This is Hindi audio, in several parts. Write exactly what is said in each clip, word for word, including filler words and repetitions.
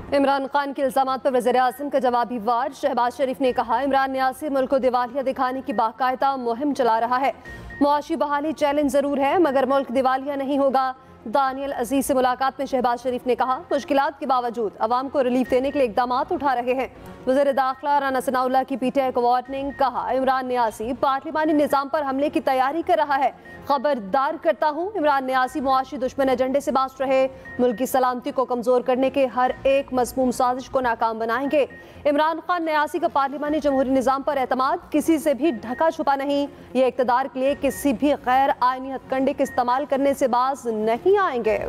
इमरान खान के इल्जामात पर वज़ीर आज़म का जवाबी वार। शहबाज शरीफ ने कहा, इमरान न्यासी मुल्क को दिवालिया दिखाने की बाकायदा मुहिम चला रहा है। मुआशी बहाली चैलेंज जरूर है मगर मुल्क दिवालिया नहीं होगा। दानियल अजीज से मुलाकात में शहबाज शरीफ ने कहा, मुश्किलात के बावजूद अवाम को रिलीफ देने के लिए इकदाम उठा रहे हैं। वज़ीर दाखिला राना सनाउल्लाह की पीटीआई को वार्निंग। कहा, इमरान न्यासी पार्लिमानी निज़ाम पर हमले की तैयारी कर रहा है। खबरदार करता हूँ, इमरान न्यासी मुआशी दुश्मन एजेंडे से बाज रहे। मुल्क की सलामती को कमजोर करने के हर एक मज़मूम साजिश को नाकाम बनाएंगे। इमरान खान न्यासी का पार्लिमानी जमहूरी निज़ाम पर एतमाद किसी से भी ढका छुपा नहीं। ये इक़्तिदार के लिए किसी भी गैर आईनी हथकंडे के इस्तेमाल करने से बाज नहीं आएंगे।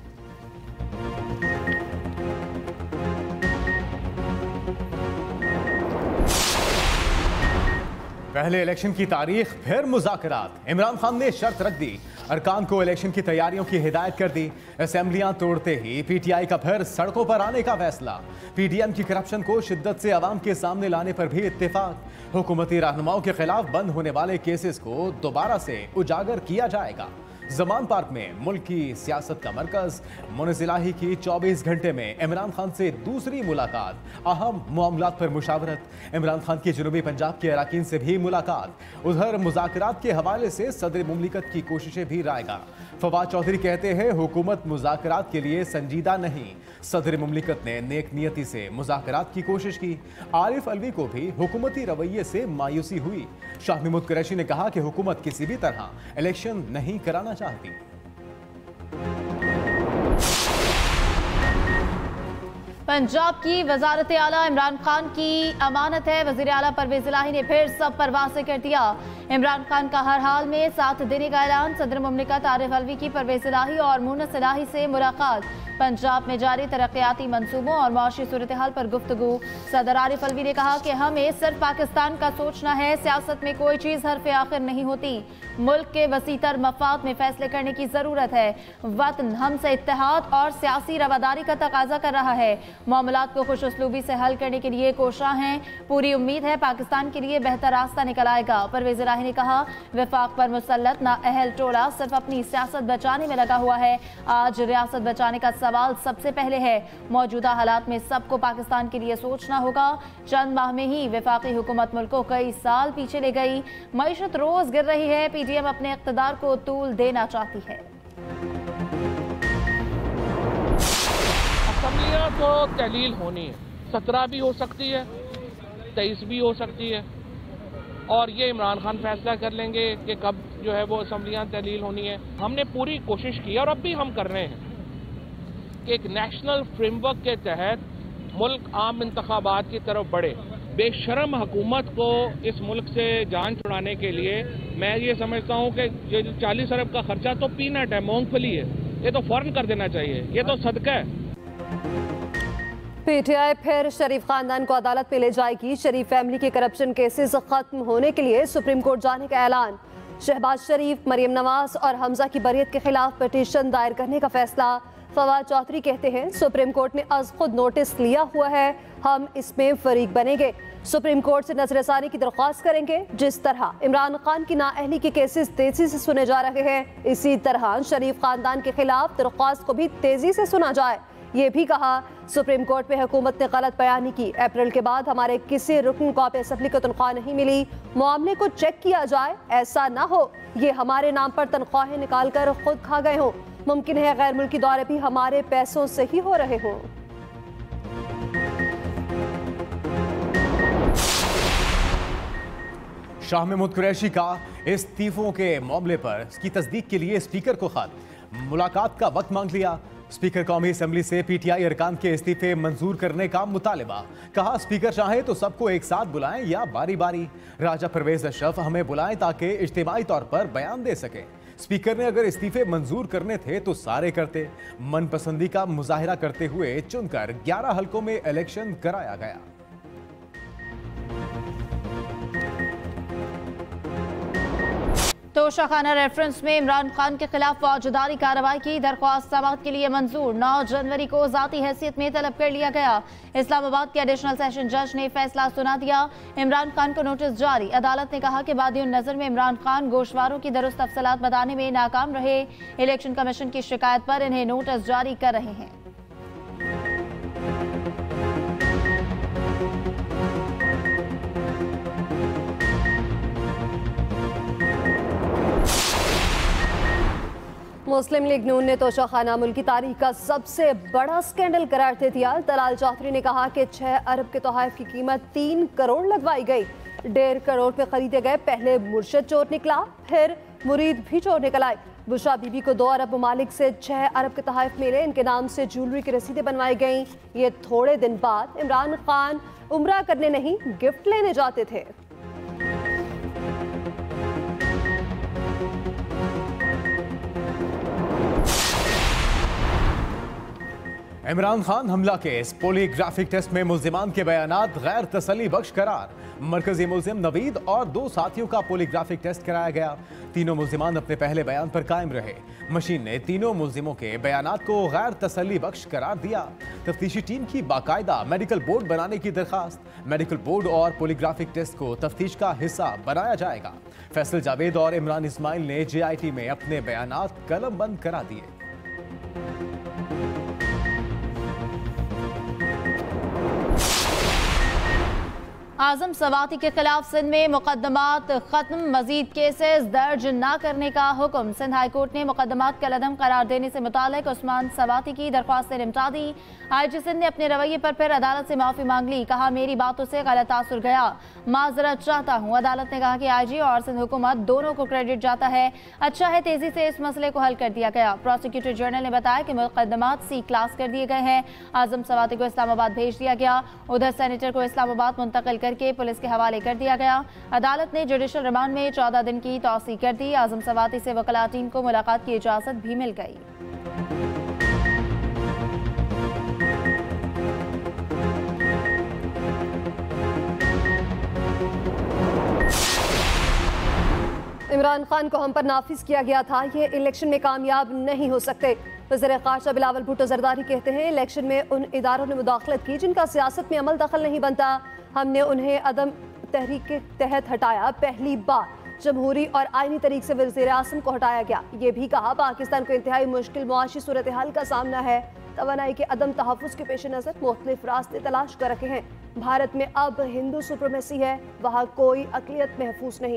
पहले इलेक्शन की तारीख फिर मुज़ाकरात। इमरान खान ने शर्त रख दी, अरकान को इलेक्शन की तैयारियों की हिदायत कर दी। असेंबलियां तोड़ते ही पीटीआई का फिर सड़कों पर आने का फैसला। पीडीएम की करप्शन को शिद्दत से अवाम के सामने लाने पर भी इत्तेफाक। हुकूमती रहनुमाओं के खिलाफ बंद होने वाले केसेस को दोबारा से उजागर किया जाएगा। जमान पार्क में मुल्क की सियासत का मरकज मुनज़िलाही की चौबीस घंटे में इमरान खान से दूसरी मुलाकात। अहम मामलात पर मुशावरत। इमरान खान की जनूबी पंजाब के अराकीन से भी मुलाकात। उधर मुज़ाकरात के हवाले से सदर मुमलिकत की कोशिशें भी रायगा। फवाद चौधरी कहते हैं, हुकूमत मुज़ाकरात के लिए संजीदा नहीं। सदर मुमलिकत ने नेक नियति से मुज़ाकरात की कोशिश की। आरिफ अलवी को भी हुकूमती रवैये से मायूसी हुई। शाह महमूद कुरैशी ने कहा कि हुकूमत किसी भी तरह इलेक्शन नहीं कराना चाहती। पंजाब की वजारत आला इमरान खान की अमानत है। वजीर आला परवेज इलाही ने फिर सब पर वाज़ेह कर दिया। इमरान खान का हर हाल में साथ देने का ऐलान। सदर मुमलिकत आरिफ अलवी की परवेज इलाही और मुनस इलाही से मुलाकात। पंजाब में जारी तरक्याती मंसूबों और मुआशी सूरत हाल पर गुफ्तगू। सदर आरिफ अलवी ने कहा कि हमें सिर्फ पाकिस्तान का सोचना है। सियासत में कोई चीज़ हरफ आखिर नहीं होती। मुल्क के वसीतर मफाद में फैसले करने की ज़रूरत है। वतन हमसे इत्तेहाद और सियासी रवादारी का तकाजा कर रहा है। मामलात को खुश उसलूबी से हल करने के लिए कोशां हैं। पूरी उम्मीद है पाकिस्तान के लिए बेहतर रास्ता निकल आएगा। परवेज इलाही ने कहा, वफाक पर मुसल्लत नाअहल टोला सिर्फ अपनी सियासत बचाने में लगा हुआ है। आज रियासत बचाने का सवाल सबसे पहले है। मौजूदा हालात में सबको पाकिस्तान के लिए सोचना होगा। चंद माह में ही वफाकी हुकूमत मुल्क को कई साल पीछे ले गई। मईशत रोज गिर रही है। पीडीएम अपने इक़्तिदार को तूल देना चाहती है। असम्बलियां तो तहलील होनी है। सत्रह भी हो सकती है, तेईस भी हो सकती है और ये इमरान खान फैसला कर लेंगे कि कब जो है वो असम्बलियां तहलील होनी है। हमने पूरी कोशिश की और अब भी हम कर रहे हैं कि एक नेशनल फ्रेमवर्क के तहत मुल्क आम इंतखाबात की तरफ बढ़े। बेशरम हुकूमत को इस मुल्क से जान छुड़ाने के लिए मैं ये समझता हूँ कि ये चालीस अरब का खर्चा तो पीनट है, मूंगफली है, ये तो फौरन कर देना चाहिए। ये तो सदका है। पीटीआई फिर शरीफ खानदान को अदालत में ले जाएगी। शरीफ फैमिली के करप्शन केसेस खत्म होने के लिए सुप्रीम कोर्ट जाने का ऐलान। शहबाज शरीफ, मरियम नवाज और हमजा की बरियत के खिलाफ पिटीशन दायर करने का फैसला। फवाद चौधरी कहते हैं, सुप्रीम कोर्ट ने अज खुद नोटिस लिया हुआ है, हम इसमें फरीक बनेंगे। सुप्रीम कोर्ट से नजरसानी की दरख्वास्त करेंगे। जिस तरह इमरान खान की नाअहली के केसेस तेजी से सुने जा रहे हैं, इसी तरह शरीफ खानदान के खिलाफ दरख्वास्त को भी तेजी से सुना जाए। ये भी कहा, सुप्रीम कोर्ट में हुकूमत ने गलत बयानी की। अप्रैल के बाद हमारे किसी रुकन को असेंबली को तनख्वाह नहीं मिली। मामले को चेक किया जाए, ऐसा ना हो ये हमारे नाम पर तनख्वाहें निकाल कर खुद खा गए हों। मुमकिन है गैर मुल्की दौरे भी हमारे पैसों से ही हो रहे हों। शाह महमूद कुरैशी का इस्तीफों के मामले पर की तस्दीक के लिए स्पीकर को खत। मुलाकात का वक्त मांग लिया। स्पीकर कौमी असेंबली से पीटीआई अरकान के इस्तीफे मंजूर करने का मुतालिबा। कहा, स्पीकर चाहे तो सबको एक साथ बुलाएं या बारी बारी। राजा परवेज अशरफ हमें बुलाएं ताकि इज्तिमाई तौर पर बयान दे सकें। स्पीकर ने अगर इस्तीफे मंजूर करने थे तो सारे करते। मनपसंदी का मुजाहिरा करते हुए चुनकर ग्यारह हलकों में इलेक्शन कराया गया। तोशाखाना रेफरेंस में इमरान खान के खिलाफ फौजदारी कार्रवाई की दरख्वास्त समाअत के लिए मंजूर। नौ जनवरी को जाती हैसियत में तलब कर लिया गया। इस्लामाबाद के एडिशनल सेशन जज ने फैसला सुना दिया। इमरान खान को नोटिस जारी। अदालत ने कहा कि बादियुन नजर में इमरान खान गोशवारों की दुरुस्त तफसीलात बताने में नाकाम रहे। इलेक्शन कमीशन की शिकायत पर इन्हें नोटिस जारी कर रहे हैं। मुस्लिम लीग नून ने तोशाखाना मुल्क की तारीख का सबसे बड़ा स्कैंडल करार दे दिया। दलाल चौधरी ने कहा कि छह अरब के तोहफ की कीमत तीन करोड़ लगवाई गई। डेढ़ करोड़ पे खरीदे गए पहले मुर्शद चोर निकला, फिर मुरीद भी चोर निकल आए। बुशरा बीबी को दो अरब ममालिक से छह अरब के तोहफ मिले। इनके नाम से ज्वेलरी की रसीदें बनवाई गईं। ये थोड़े दिन बाद इमरान खान उम्रा करने नहीं, गिफ्ट लेने जाते थे। इमरान खान हमला केस पॉलीग्राफिक टेस्ट में मुल्जिमान के बयानात गैर तसल्ली बख्श करार। मरकजी मुल्जिम नवीद और दो साथियों का पॉलीग्राफिक टेस्ट कराया गया। तीनों मुल्जिमान अपने पहले बयान पर कायम रहे। मशीन ने तीनों मुल्जिमों के बयानात को गैर तसल्ली बख्श करार दिया। तफ्तीशी टीम की बाकायदा मेडिकल बोर्ड बनाने की दरखास्त। मेडिकल बोर्ड और पॉलीग्राफिक टेस्ट को तफ्तीश का हिस्सा बनाया जाएगा। फैसल जावेद और इमरान इस्माइल ने जे आई टी में अपने बयानात कलम बंद करा दिए। आजम सवाती के खिलाफ सिंध में मुकदमात खत्म, मजीद केसेस दर्ज न करने का हुक्म। सिंध हाई कोर्ट ने मुकदमात कलअदम करार देने से मुतालिक उस्मान सवाती की दरख्वास्त से निपटा दी। आई जी सिंध ने अपने रवैये पर फिर अदालत से माफी मांग ली। कहा मेरी बातों से गलत तासुर गया, माजरत चाहता हूँ। अदालत ने कहा कि आई जी और सिंध हुकूमत दोनों को क्रेडिट जाता है। अच्छा है तेजी से इस मसले को हल कर दिया गया। प्रोसिक्यूटर जनरल ने बताया कि मुकदमात सी क्लास कर दिए गए हैं। आजम सवाती को इस्लामाबाद भेज दिया गया। उधर सेनेटर को इस्लामाबाद मुंतकिल करके पुलिस के हवाले कर दिया गया। अदालत ने जुडिशल रिमांड में चौदह दिन की तौसीक कर दी। आजम सवाती से वकला टीम को मुलाकात की इजाजत भी मिल गई। इमरान खान को हम पर नाफिज किया गया था, ये इलेक्शन में कामयाब नहीं हो सकते। वज़ीर ख़ारजा बिलावल भुट्टो ज़रदारी कहते हैं इलेक्शन में उन इदारों ने मुदाखलत की जिनका सियासत में अमल दखल नहीं बनता। हमने उन्हें अदम तहरीक के तहत हटाया। पहली बार जमहूरी और आईनी तरीक से वज़ीर आज़म को हटाया गया। ये भी कहा पाकिस्तान को इंतहाई मुश्किल मुआशी सूरत हाल का सामना है। तवानाई के अदम तहफ़्फ़ुज़ के पेश नज़र मुख्तलिफ रास्ते तलाश कर रखे हैं। भारत में अब हिंदू सुप्रीमेसी है, वहाँ कोई अक़लियत महफूज नहीं।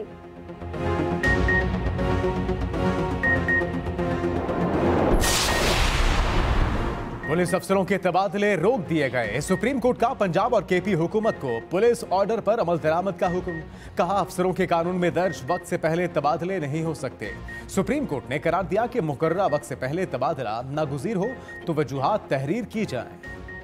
पुलिस अफसरों के तबादले रोक दिए गए। सुप्रीम कोर्ट का पंजाब और केपी हुकूमत को पुलिस ऑर्डर पर अमल दरामद का हुक्म। कहा अफसरों के कानून में दर्ज वक्त से पहले तबादले नहीं हो सकते। सुप्रीम कोर्ट ने करार दिया कि मुकर्ररा वक्त से पहले तबादला नागुज़ीर हो तो वजूहात तहरीर की जाए।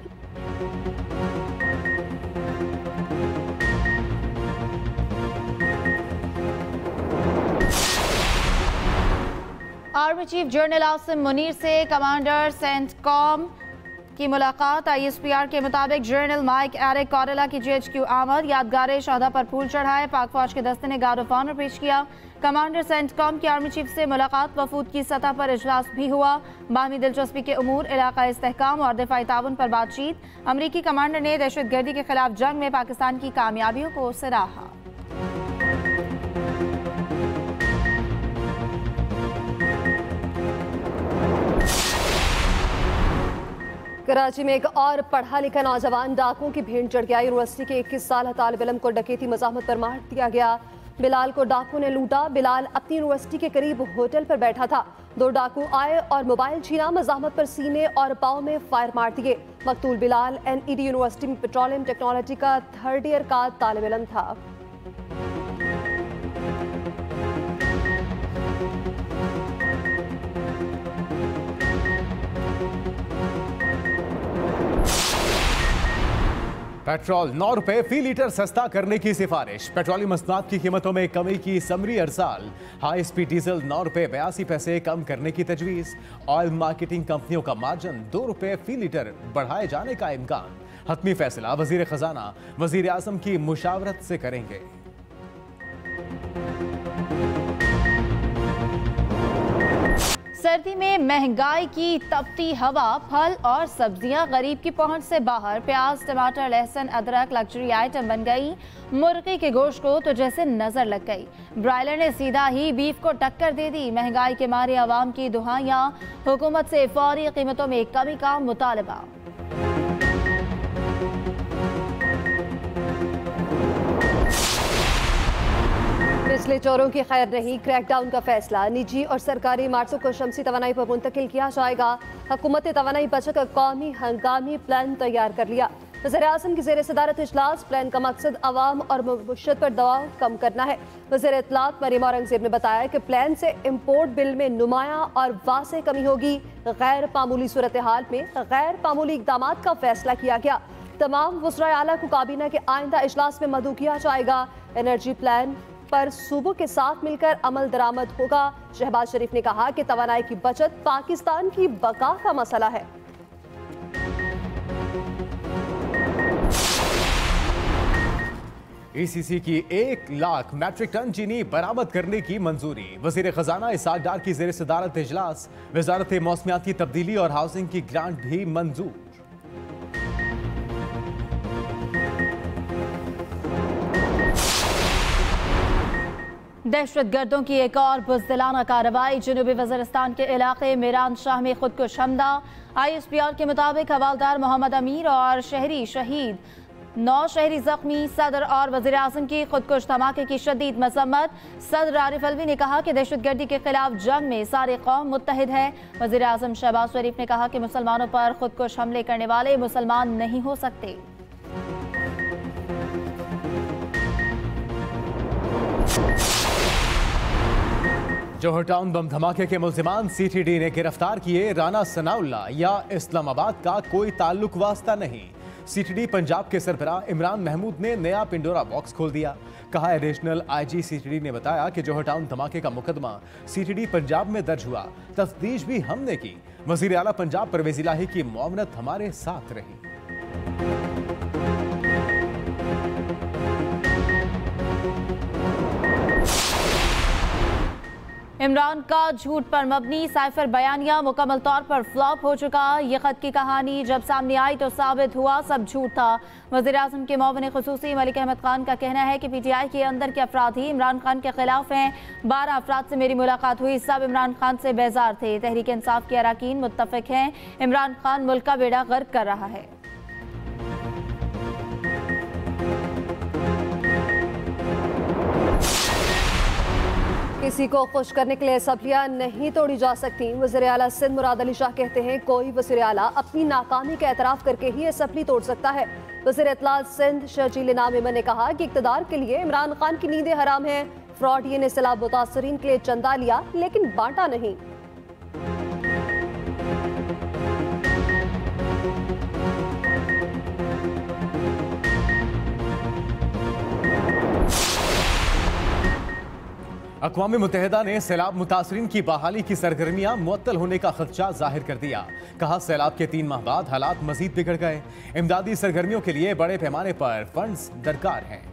Army chief general Asim Munir से कमांडर सेंटकॉम की मुलाकात। आई एस पी आर के मुताबिक जनरल माइक एरिक कॉरेला की जी एच क्यू आमद। यादगार शहदा पर फूल चढ़ाए। पाक फौज के दस्ते ने गार्ड ऑफ ऑनर पेश किया। कमांडर सेंटकॉम की आर्मी चीफ से मुलाकात। वफूद की सतह पर इजलास भी हुआ। बाहमी दिलचस्पी के उमूर, इलाका इस्तेहकाम और दिफाई ताउन पर बातचीत। अमरीकी कमांडर ने दहशतगर्दी के खिलाफ जंग में पाकिस्तान की कामयाबियों को सराहा। कराची में एक और पढ़ा लिखा नौजवान डाकुओं की भीड़ चढ़ गया। यूनिवर्सिटी के इक्कीस साल तालिब इल्म को डकैती मज़ाहमत पर मार दिया गया। बिलाल को डाकू ने लूटा। बिलाल अपनी यूनिवर्सिटी के करीब होटल पर बैठा था। दो डाकू आए और मोबाइल छीना। मज़ाहमत पर सीने और पाँव में फायर मार दिए। मकतूल Bilal N E D university में पेट्रोलियम टेक्नोलॉजी का थर्ड ईयर का तालिब इल्म था। पेट्रोल नौ रुपए फी लीटर सस्ता करने की सिफारिश। पेट्रोलियम मसनात की कीमतों में कमी की समरी अरसाल। हाई स्पीड डीजल नौ रुपए बयासी पैसे कम करने की तजवीज़। ऑयल मार्केटिंग कंपनियों का मार्जिन दो रुपए फी लीटर बढ़ाए जाने का इम्कान। हतमी फैसला वजीर खजाना वजीर आज़म की मुशावरत से करेंगे। सर्दी में महंगाई की तपती हवा। फल और सब्जियां गरीब की पहुंच से बाहर। प्याज, टमाटर, लहसुन, अदरक लग्जरी आइटम बन गई। मुर्गी के गोश्त को तो जैसे नजर लग गई। ब्रायलर ने सीधा ही बीफ को टक्कर दे दी। महंगाई के मारे आवाम की दुहाइयां। हुकूमत से फौरी कीमतों में कमी का मुतालबा। बिजली चोरों की खैर नहीं, क्रैकडाउन का फैसला। निजी और सरकारी इमारतों को शमसी तवानाई पर मुंतकिल किया जाएगा। हुकूमत तवानाई बचत का कौमी हंगामी प्लान तैयार कर लिया। वज़ीर-ए-आज़म की ज़ेर सदारत इजलास। प्लान का मकसद अवाम और मईशत पर दबाव कम करना है। वज़ीर इत्तलात मरीम औरंगज़ेब ने बताया कि प्लान से इम्पोर्ट बिल में नुमाया और वासे कमी होगी। गैर मामूली सूरत हाल में गैर मामूली इक़दाम का फैसला किया गया। तमाम वज़राए आला को काबीना के आइंदा इजलास में मदऊ किया जाएगा। एनर्जी प्लान पर सूबों के साथ मिलकर अमल दरामद होगा। शहबाज शरीफ ने कहा कि तवानाई की बचत पाकिस्तान की बका का मसला है। ईसीसी की एक लाख मैट्रिक टन चीनी बरामद करने की मंजूरी। वजीर खजाना इसहाक डार की जेर सदारत इजलास। वजारत मौसमियाती तब्दीली और हाउसिंग की ग्रांट भी मंजूर। दहशत गर्दों की एक और बुज़दिलाना कार्रवाई। जनूबी वज़ीरिस्तान के इलाके मीरान शाह में खुदकुश हमला। आई एस पी आर के मुताबिक हवालदार मोहम्मद अमीर और शहरी शहीद, नौ शहरी जख्मी। सदर और वज़ीर आज़म की खुदकुश धमाके की शदीद मजम्मत। सदर आरिफ अलवी ने कहा कि दहशत गर्दी के खिलाफ जंग में सारे कौम मुत्तहिद है। वज़ीर आज़म शहबाज शरीफ ने कहा कि मुसलमानों पर खुदकुश हमले करने वाले मुसलमान नहीं हो सकते। जौहर टाउन बम धमाके के मुल्जिमान सी टी डी ने गिरफ्तार किए। राना सनाउल्लाह या इस्लामाबाद का कोई ताल्लुक वास्ता नहीं। सी टी डी पंजाब के सरबराह इमरान महमूद ने नया पिंडोरा बॉक्स खोल दिया। कहा, additional I G C T D ने बताया कि जौहर टाउन धमाके का मुकदमा सी टी डी पंजाब में दर्ज हुआ। तफ्तीश भी हमने की। वजीर आला पंजाब परवेज इलाही की मुआवनत हमारे साथ रही। इमरान का झूठ पर मबनी साइफर बयानिया मुकम्मल तौर पर फ्लॉप हो चुका। ये खत की कहानी जब सामने आई तो साबित हुआ सब झूठ था। वज़ीर आज़म के मुआविन ख़ुसूसी मलिक अहमद खान का कहना है कि पी टी आई के अंदर के अफराद ही इमरान खान के खिलाफ हैं। बारह अफराद से मेरी मुलाकात हुई, सब इमरान खान से बेजार थे। तहरीक इंसाफ के अरकान मुत्तफिक हैं, इमरान खान मुल्क का बेड़ा गर्क कर रहा है। किसी को खुश करने के लिए असम्बलियां नहीं तोड़ी जा सकती। वज़ीर आला सिंध मुराद अली शाह कहते हैं, कोई वज़ीर आला अपनी नाकामी का एतराफ़ करके ही असम्बली तोड़ सकता है। वज़ीर इत्तलात सिंध शर्जील इनाम इमन ने कहा कि इक़्तिदार के लिए इमरान खान की नींदें हराम हैं। फ्रॉडियन ने सैलाब मुतासरीन के लिए चंदा लिया लेकिन बांटा नहीं। अक़वाम मुत्तहिदा ने सैलाब मुतासरीन की बहाली की सरगर्मियां मुअत्तल होने का खदशा जाहिर कर दिया। कहा, सैलाब के तीन माह बाद हालात मजीद बिगड़ गए। इमदादी सरगर्मियों के लिए बड़े पैमाने पर फंड्स दरकार हैं।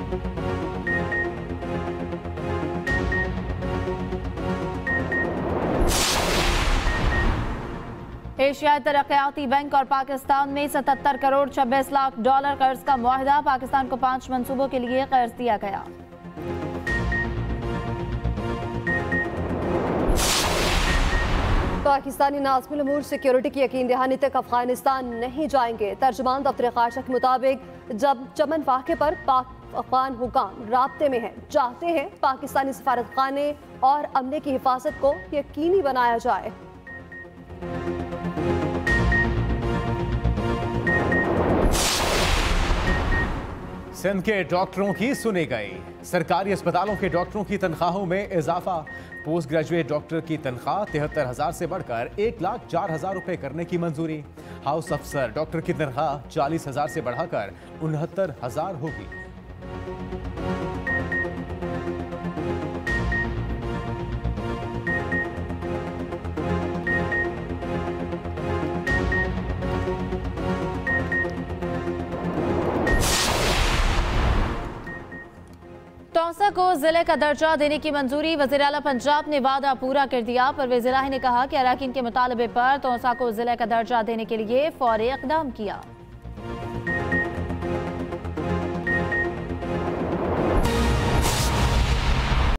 एशियाई तरक्याती बैंक और पाकिस्तान में सतहत्तर करोड़ छब्बीस लाख डॉलर कर्ज का मुआहिदा। पाकिस्तान को पांच मंसूबों के लिए कर्ज दिया गया। पाकिस्तानी नाज़िमुल उमूर सिक्योरिटी की यकीन दहानी तक अफगानिस्तान नहीं जाएंगे। तर्जुमान दफ्तर खारजा के मुताबिक जब चमन वाक़े पर पाक अफगान हुकाम राब्ते में हैं, चाहते हैं पाकिस्तानी सफारत खाने और अमले की हिफाजत को यकीनी बनाया जाए। सिंध के डॉक्टरों की सुनी गई। सरकारी अस्पतालों के डॉक्टरों की तनख्वाहों में इजाफा। पोस्ट ग्रेजुएट डॉक्टर की तनख्वाह तिहत्तर हजार से बढ़कर एक लाख चार हजार रुपए करने की मंजूरी। हाउस अफसर डॉक्टर की तनख्वाह चालीस हजार से बढ़ाकर उनहत्तर हजार होगी। टोंसा को जिले का दर्जा देने की मंजूरी। वज़ीर आला पंजाब ने वादा पूरा कर दिया। परवेज इलाही ने कहा कि अरकान के मुतालबे पर टोंसा को जिले का दर्जा देने के लिए फौरी इक़दाम किया।